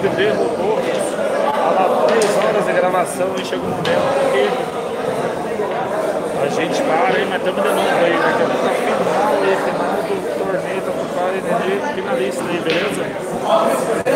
YouTube derrubou há 3 horas de gravação e chegou um momento que a gente para aí, mas estamos de novo aí, daqui a pouco a final aí, final do torneio, tá por fora de finalista aí, beleza?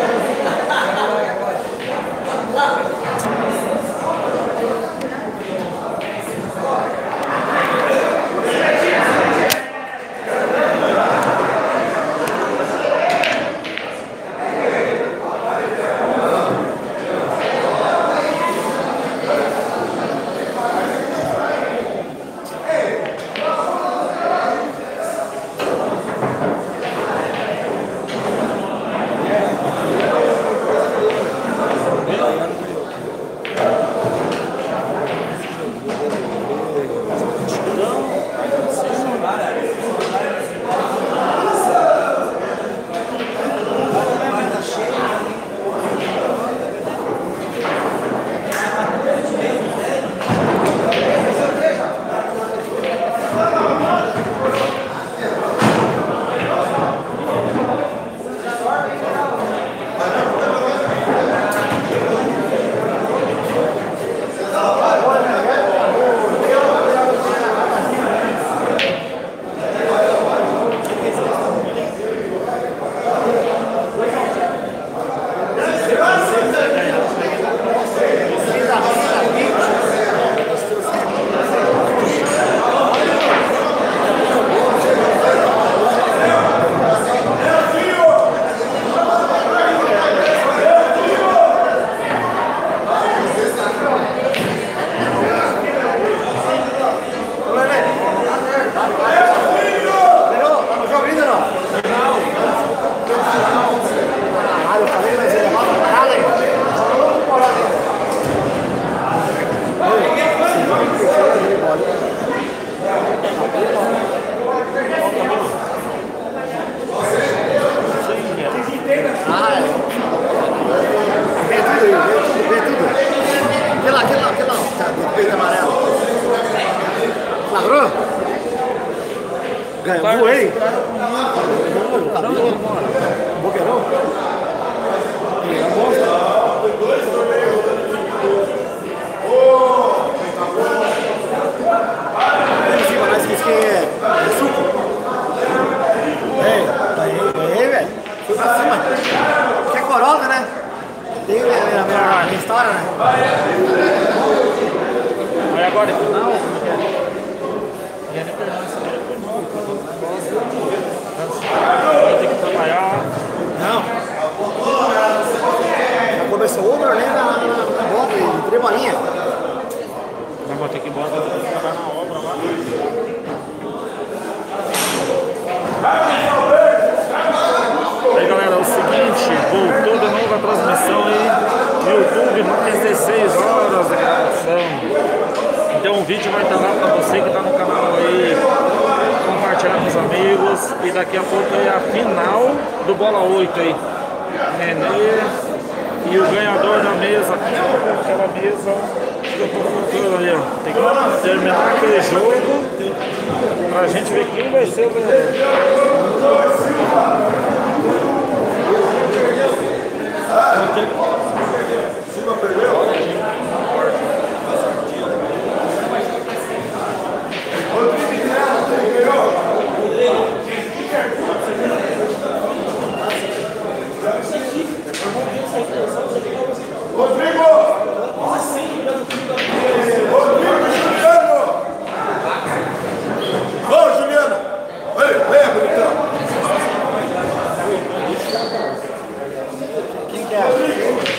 Ganhou, hein? Boqueirão? Mas que é suco? Ganhei, velho. Fui pra cima. Que é corolla, né? Tem a minha história, né? Aí agora, final? Vai ter que trabalhar. Não. Já começou o over, né? Na volta, de tremalinha. Não vou ter que ir embora, vou ter que trabalhar na obra agora. Aí galera, é o seguinte, voltou de novo a transmissão aí no YouTube, mais 16 horas de gravação. Então o vídeo vai estar lá para você que está no canal aí, compartilhar com os amigos. E daqui a pouco é a final do Bola 8 aí. Nenê e o ganhador da mesa, aquela mesa que eu tô colocando ali, ó. Tem que terminar aquele jogo pra gente ver quem vai ser o ganhador. Quem que é?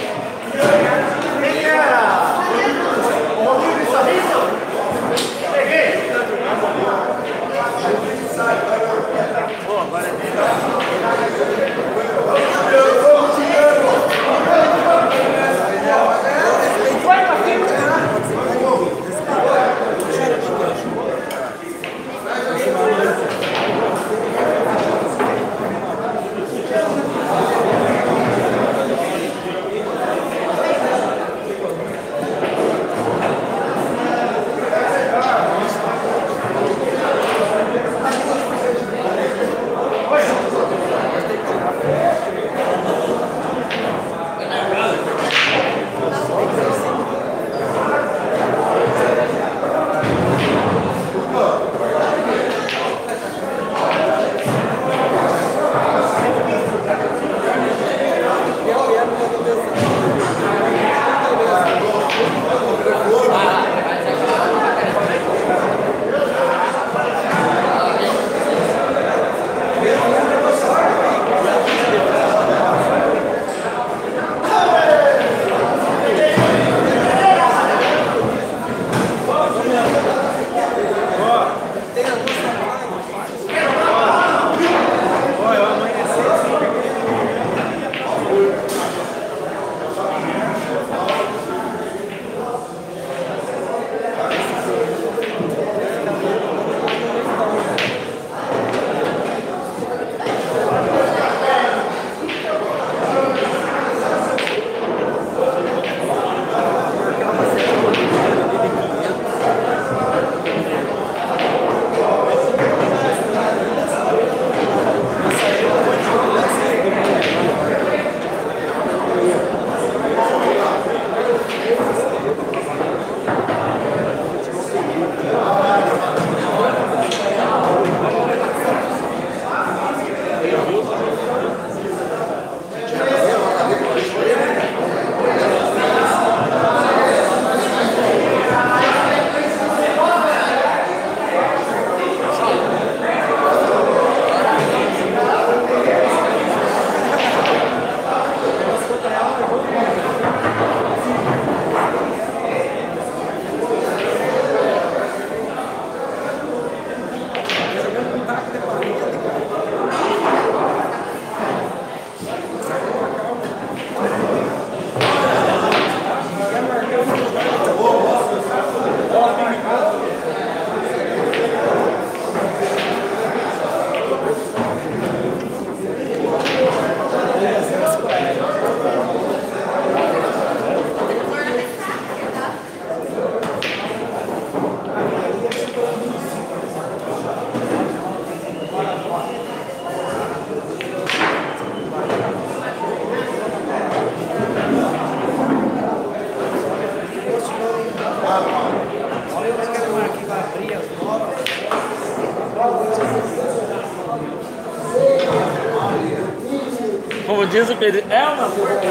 Como diz o Pedro, é uma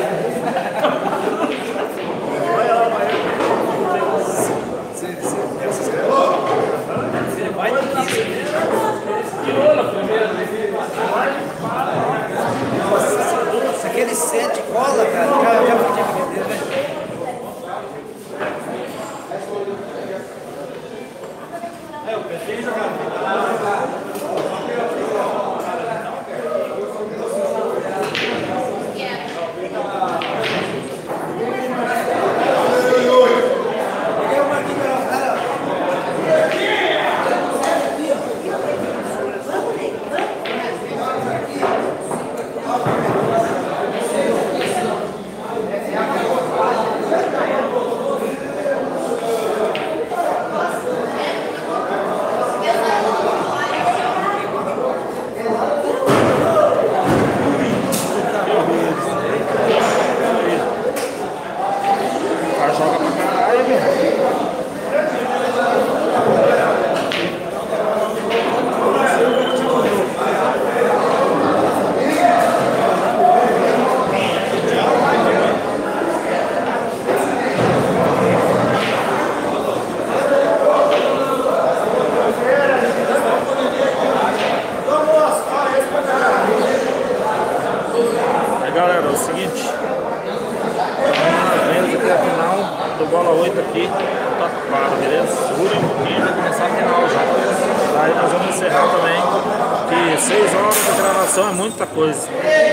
Se aquele sete cola, cara, já podia vender, né? Eu pensei em jogar. Galera, é o seguinte, vamos até a final do Bola 8 aqui, tá claro, beleza? Segura um pouquinho, vai começar a final já. Aí nós vamos encerrar também, que 6 horas de gravação é muita coisa.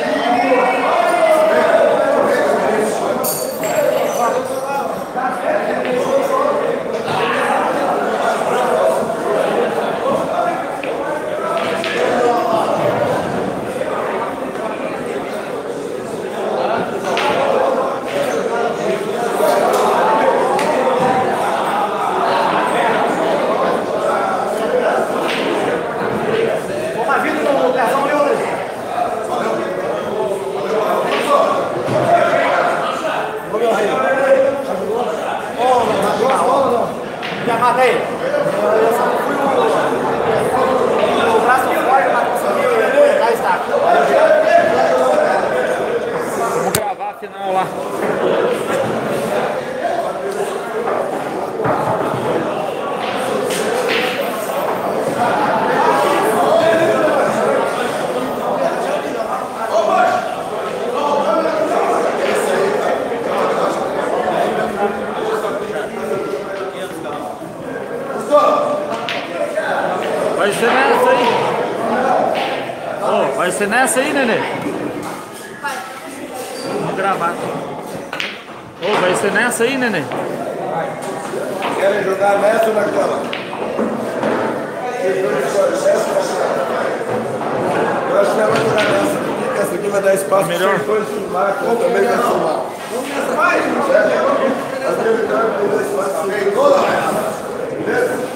Matei. O braço forte para conseguir dar estaca. Vamos gravar a final lá. Vai ser nessa aí. Oh, vai ser nessa aí, Nenê. Vamos gravar. Oh, vai ser nessa aí, Nenê. Querem jogar nessa ou naquela? Eu acho que ela vai jogar nessa aqui, porque essa aqui vai dar espaço para os dois filmar, que eu também vai filmar. As minhas vitórias vão dar espaço para os dois. Beleza?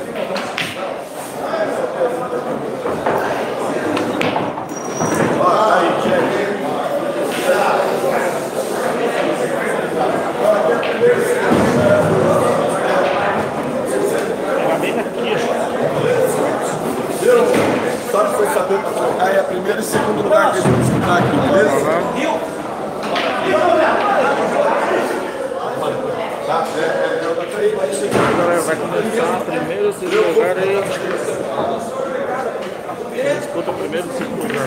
Só que foi saber para trocar, é a primeira e segundo lugar que a gente vai disputar aqui, beleza? Galera, vai começar primeiro e segundo lugar aí. Disputa primeiro e segundo lugar.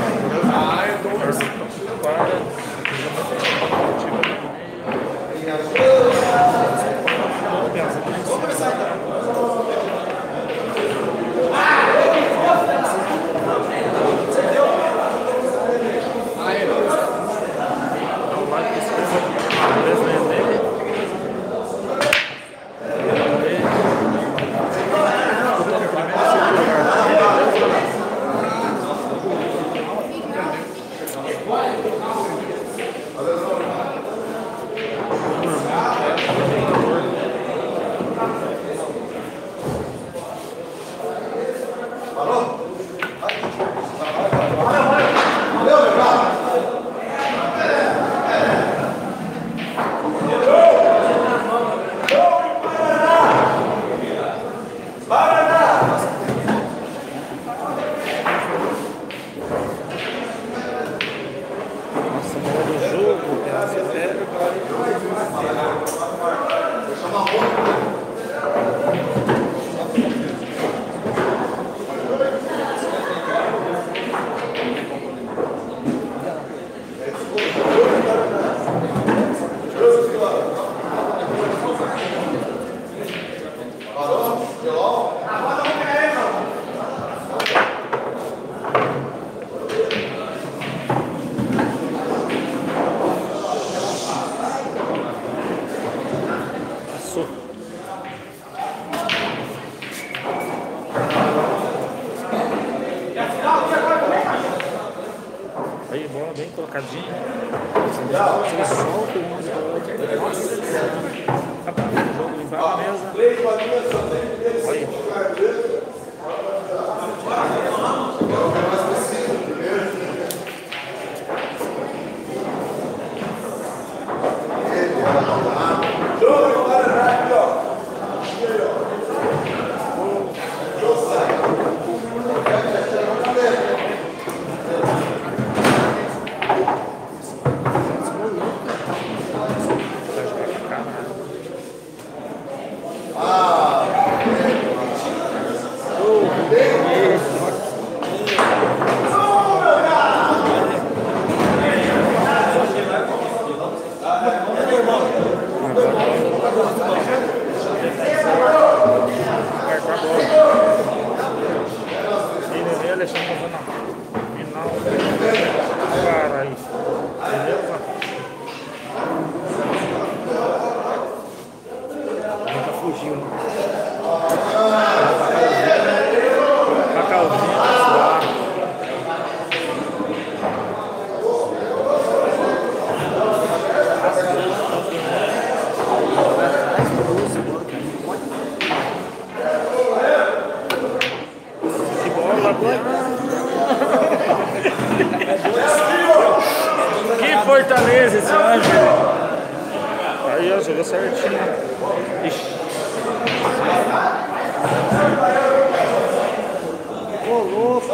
Aí, bola bem colocadinha. Você solta o 11 do outro. Nossa, acabou o jogo, limpar a mesa. Olha. Que Fortaleza esse anjo! Aí, ó, jogou certinho. Ixi. Ô, louco!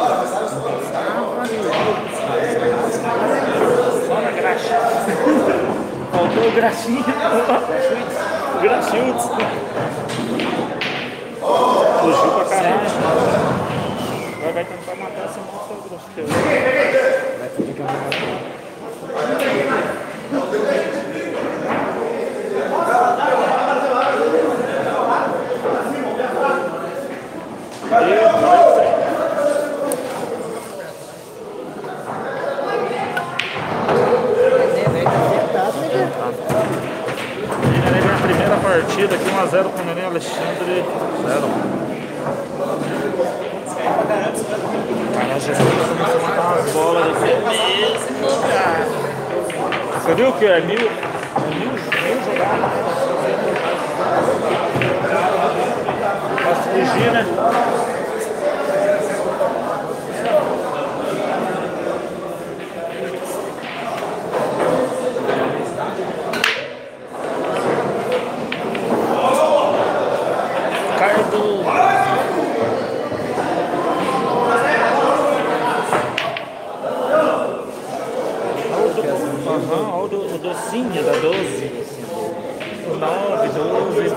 Só na graxa. Faltou o graxinha. O graxinhos. Fugiu pra caramba. Agora vai tentar matar esse monstro grosso. Vai ter que arrumar. A primeira partida aqui, 1 a 0 com o Neném Alexandre, 0. Jesus, começou a matar as bolas aqui. Você viu que é mil jogadas? Posso fugir, né? O docinho da 12. O 9, 12.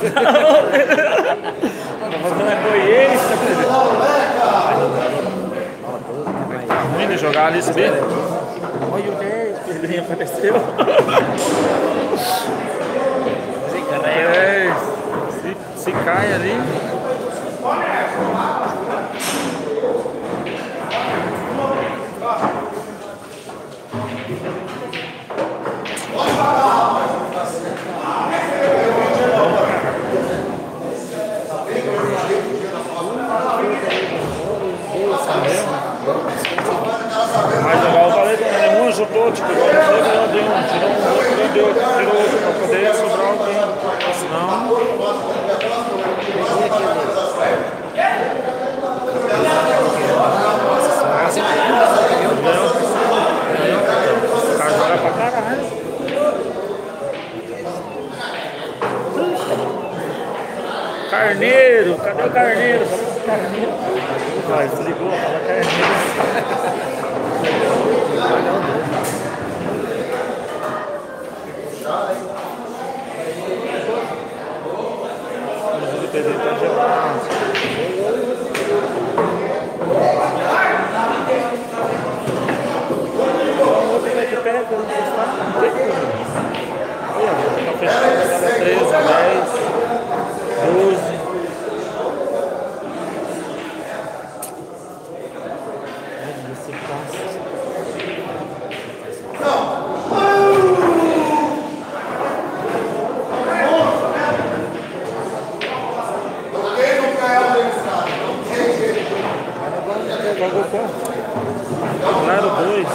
Tá fazendo a coiência. Ruim de jogar ali, se vê. Olha o 10, Pedrinho apareceu. 10. Se cai ali. Mas igual eu falei, nenhum ajudou, tipo, igual você deu um, tirou um outro, tirou outro pra poder sobrar alguém. Senão. O cara joga pra caralho. Carneiro, cadê o carneiro? Carneiro. Vai, se ligou, fala carneiro. O Pedro tá gelado. Que pega, não está. Olha, tá fechado, 13, 10, 12. pagou quanto? Claro, 2.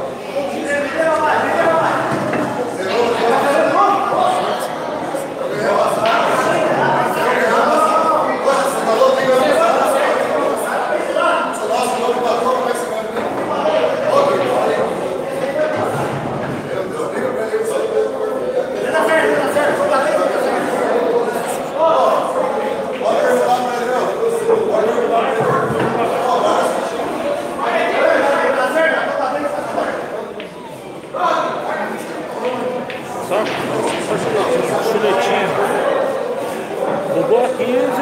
Só chuletinha. Bugou a 15.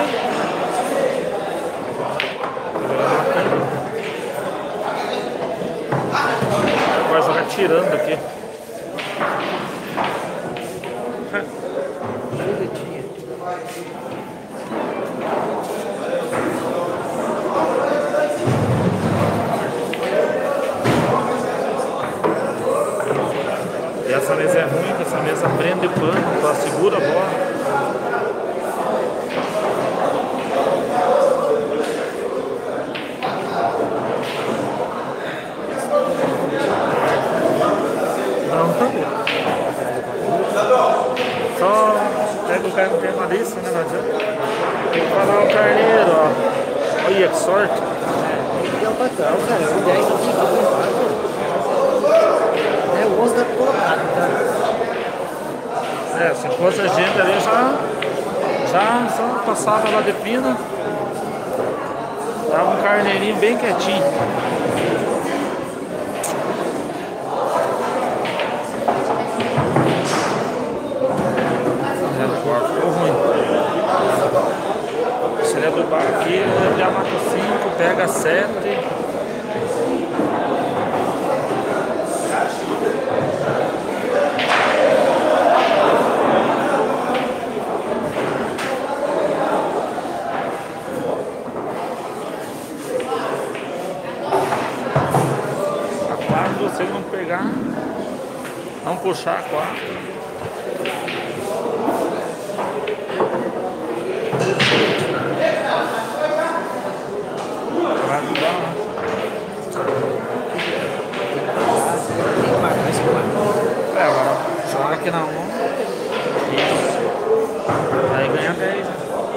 Vai jogar tirando aqui. Chuletinha. E essa mesa é ruim, que essa mesa prende o pano, só segura a bola. Só pega o cara que tem malícia, né? Não adianta. Tem que falar o carneiro, ó. Olha que sorte. É o patrão, cara. O 10 não fica é o 11 tá colocado, cara. Se fosse a gente ali já só passava lá de pina. Tava um carneirinho bem quietinho. Ficou ruim. Se ele adubar aqui, ele já mata 5, pega 7. Se ele não pegar, não puxar a 4. Vai ajudar, né? Agora joga aqui na 1. Isso. Aí ganha 10.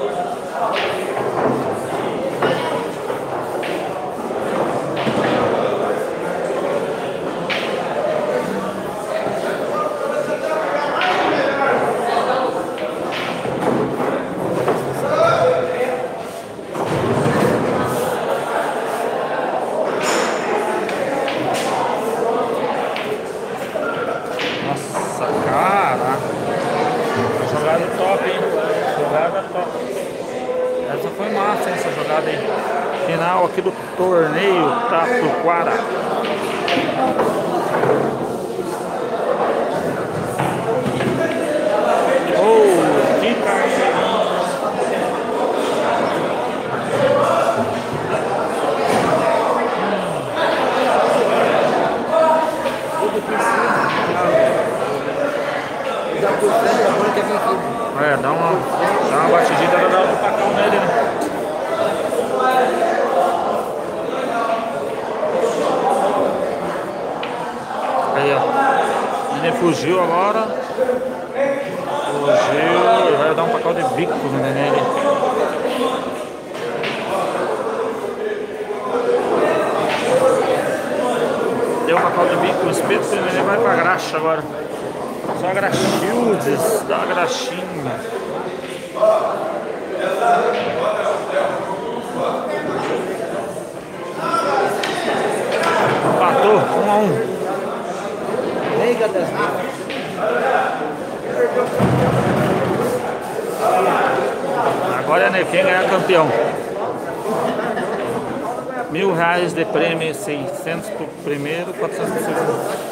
Essa foi massa, essa jogada aí. Final aqui do torneio Tatuquara. Oh, que carneirinho. Dá uma batidinha, dá um tacão nele, né? Aí, ó. Ele fugiu agora. Fugiu. Vai dar um pacal de bico nele. Deu um pacal de bico, o espeto, ele vai pra graxa agora. Só graxildes, dá uma graxinha. Empatou, 1-1. Liga das Agora é quem ganhar campeão. R$1.000 de prêmio, 600 pro primeiro, 400 pro segundo.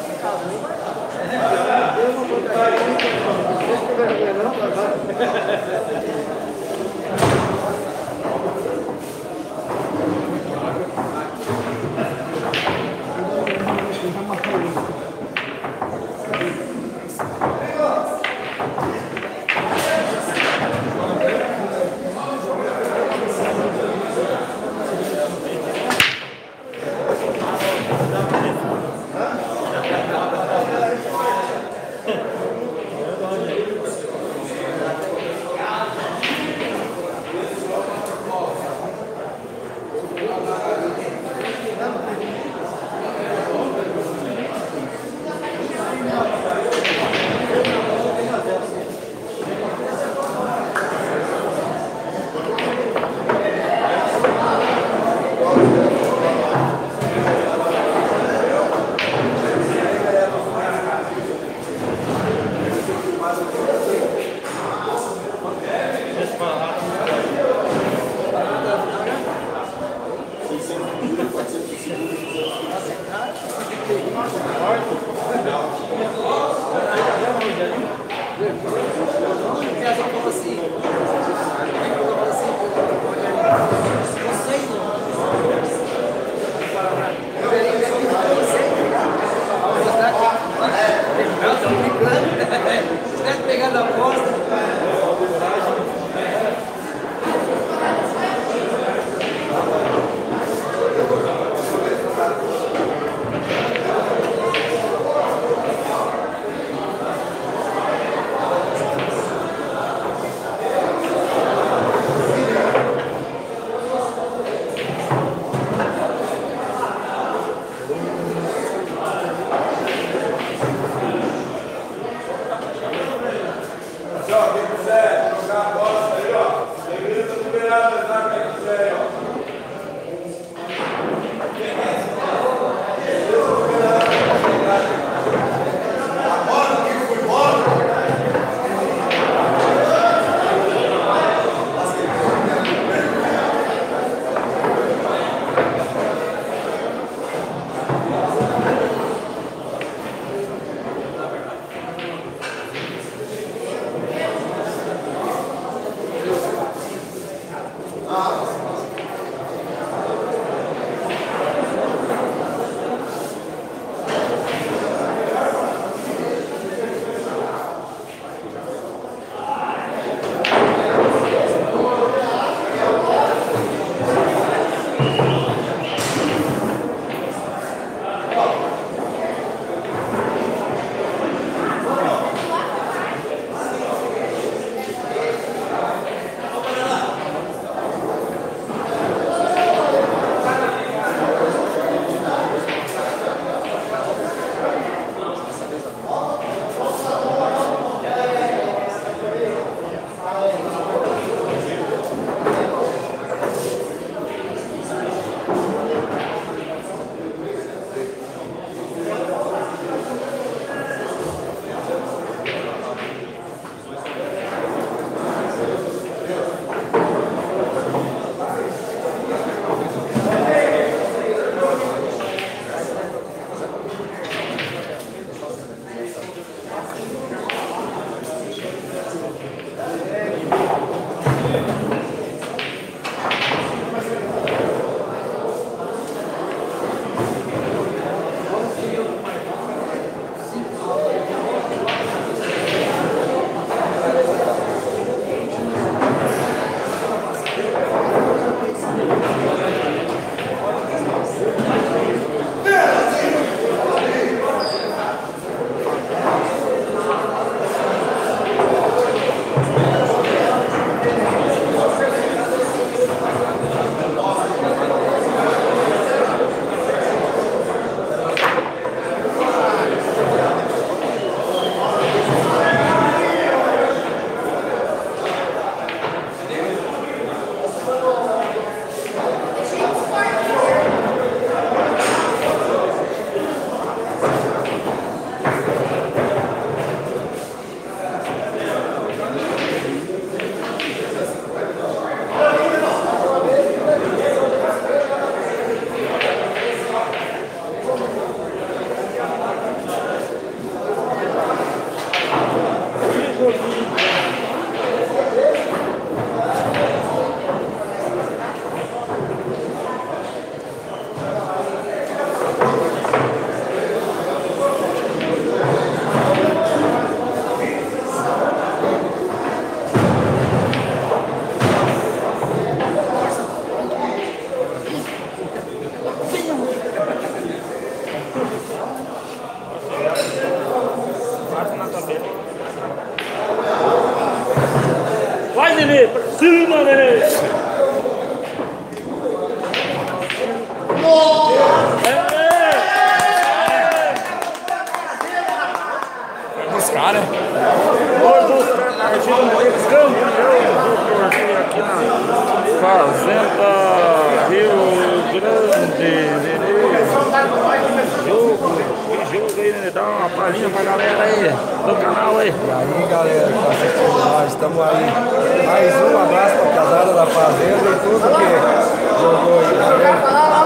uma palhinha pra galera aí do canal aí. E aí, galera, que tá assistindo nós, estamos aí. Mais um abraço pra casada da fazenda e tudo que jogou aí, galera.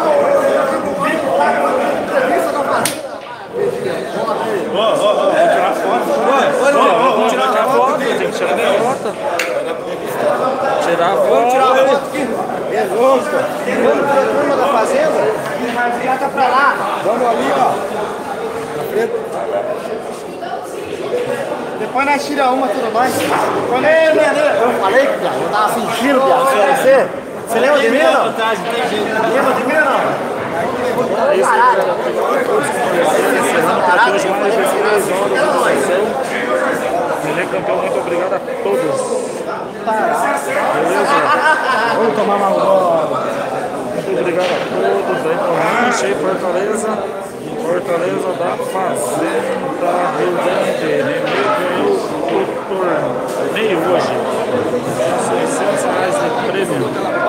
Vamos tirar foto, tem que tirar foto. Tirar foto. Tirar uma foto aqui. Vamos pra turma da fazenda. Vai virar pra lá. Vamos ali, ó. Depois nós tiramos uma, tudo nós. Eu falei que eu tava sentindo, você lembra de mim ou não? Lembra de mim ou não? É isso aí, galera. Encerrando por aqui hoje mais 16 horas de transmissão. Nenê campeão, muito obrigado a todos. Beleza? Vamos tomar uma bola. Muito obrigado a todos aí pro lanche aí, Fortaleza. Fortaleza da Fazenda Rio Grande. Nenê ganhou o torneio hoje. R$600 de prêmio.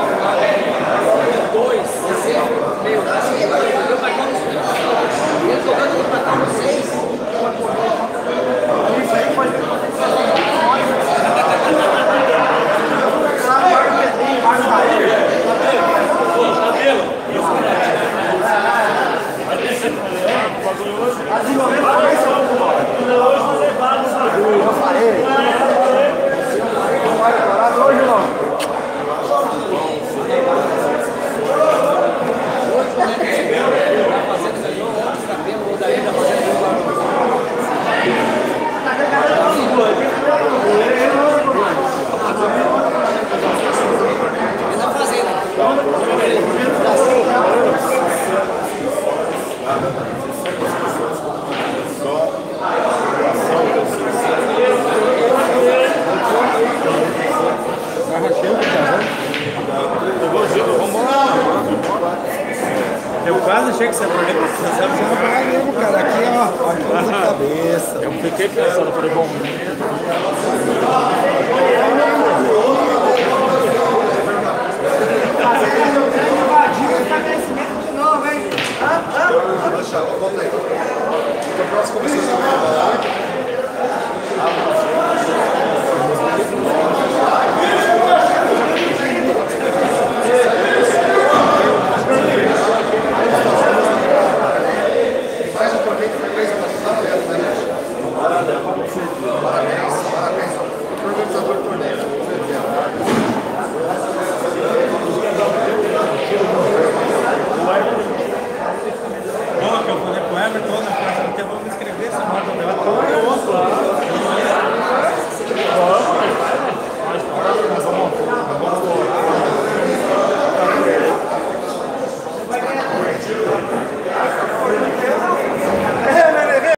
Eu quase achei que você ia perder pra você. Você não vai mesmo, cara. Aqui, ó, a cabeça. Eu fiquei pensando, falei, bom.